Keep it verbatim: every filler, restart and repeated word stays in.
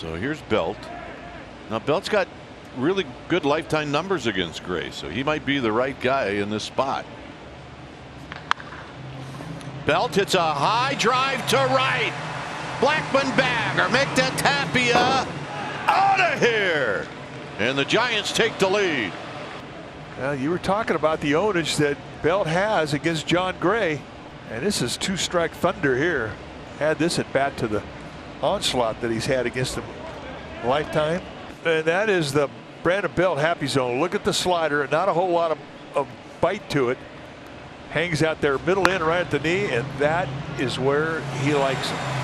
So here's Belt. Now Belt's got really good lifetime numbers against Gray, so he might be the right guy in this spot. Belt hits a high drive to right. Blackman bag or Mick Tapia out of here, and the Giants take the lead. Well, you were talking about the ownage that Belt has against Jon Gray, and this is two strike thunder here. Add this at bat to the onslaught that he's had against him lifetime, and that is the Brandon Belt happy zone. Look at the slider, not a whole lot of, of bite to it. Hangs out there middle in right at the knee, and that is where he likes it.